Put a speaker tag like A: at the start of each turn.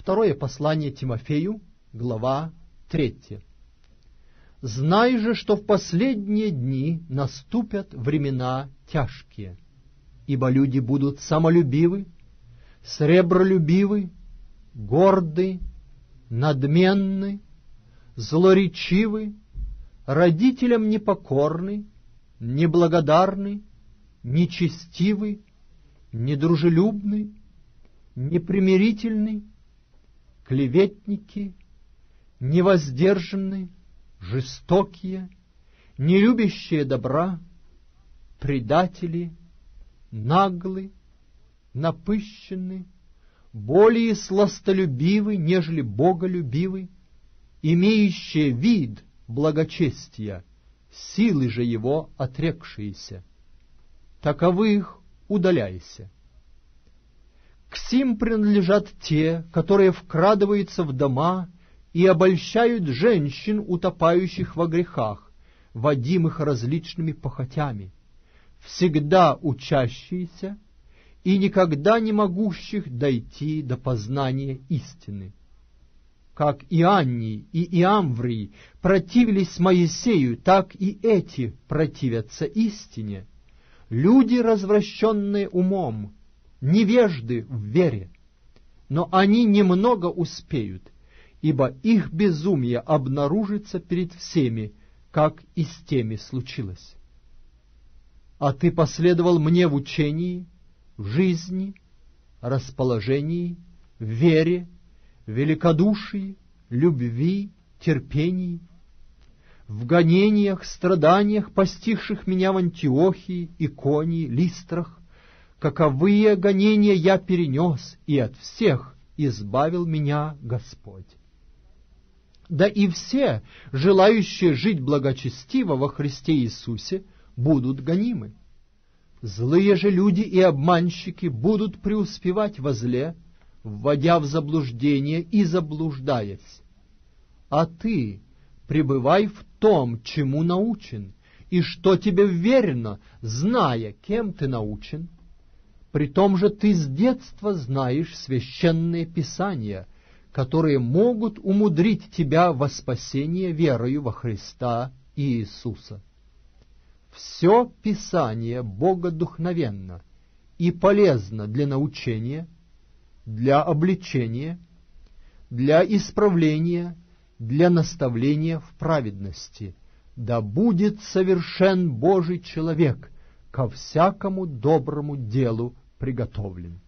A: Второе послание Тимофею, глава 3. «Знай же, что в последние дни наступят времена тяжкие, ибо люди будут самолюбивы, сребролюбивы, горды, надменны, злоречивы, родителям непокорны, неблагодарны, нечестивы, недружелюбны, непримирительны, клеветники, невоздержанны, жестокие, нелюбящие добра, предатели, наглы, напыщенны, более сластолюбивы, нежели боголюбивы, имеющие вид благочестия, силы же его отрекшиеся. Таковых удаляйся. К сим принадлежат те, которые вкрадываются в дома и обольщают женщин, утопающих во грехах, водимых различными похотями, всегда учащиеся и никогда не могущих дойти до познания истины. Как Ианний и Иамврий противились Моисею, так и эти противятся истине. Люди, развращенные умом, невежды в вере, но они немного успеют, ибо их безумие обнаружится перед всеми, как и с теми случилось. А ты последовал мне в учении, в жизни, расположении, в вере, великодушии, любви, терпении, в гонениях, страданиях, постигших меня в Антиохии, Иконии, Листрах, каковые гонения я перенес, и от всех избавил меня Господь. Да и все, желающие жить благочестиво во Христе Иисусе, будут гонимы. Злые же люди и обманщики будут преуспевать во зле, вводя в заблуждение и заблуждаясь. А ты пребывай в том, чему научен, и что тебе верно, зная, кем ты научен. При том же ты с детства знаешь священные писания, которые могут умудрить тебя во спасение верою во Христа Иисуса. Все Писание богодухновенно и полезно для научения, для обличения, для исправления, для наставления в праведности, да будет совершен Божий человек, ко всякому доброму делу приготовлен».